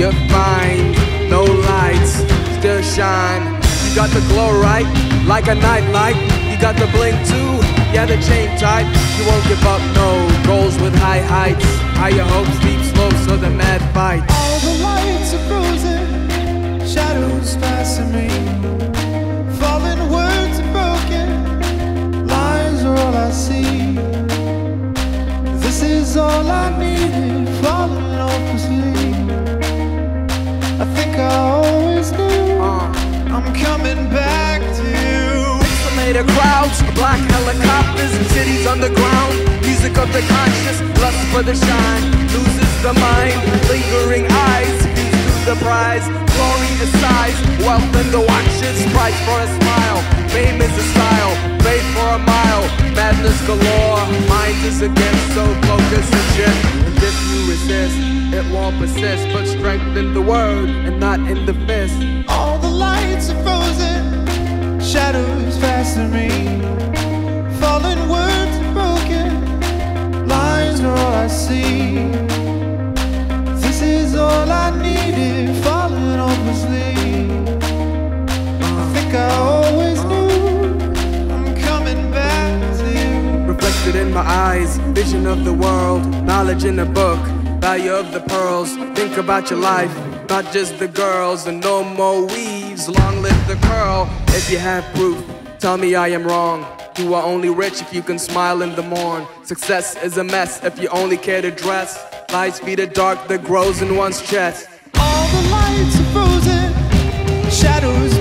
you find no lights still shine. You got the glow right, like a nightlight. You got the bling too, yeah, the chain tight. You won't give up, no, goals with high heights. Higher hopes, deep slopes, so the mad fight. All the lights are frozen, shadows passing me. Falling words are broken, lies are all I see. This is all I needed, falling hopelessly. I think I always knew I'm coming back to you. Pixelated crowds, black helicopters, cities underground. Music of the conscious, lust for the shine. Loses the mind, lingering eyes. Fuse to the prize, glory is size. Wealth in the watches, price for a smile. Fame is a style, faith for a mile. Madness galore, mind is against, so focus and shift. And if you resist, it won't persist. But strengthen the word and not in the fist. All the lights are frozen, shadows fasten me. Fallen words are broken, lies are all I see. This is all I needed, falling hopelessly. I think I always knew I'm coming back to you. Reflected in my eyes, vision of the world, knowledge in a book, value of the pearls. Think about your life, not just the girls. And no more weaves, long live the curl. If you have proof, tell me I am wrong. You are only rich if you can smile in the morn. Success is a mess if you only care to dress. Lies feed the dark that grows in one's chest. All the lights are frozen, shadows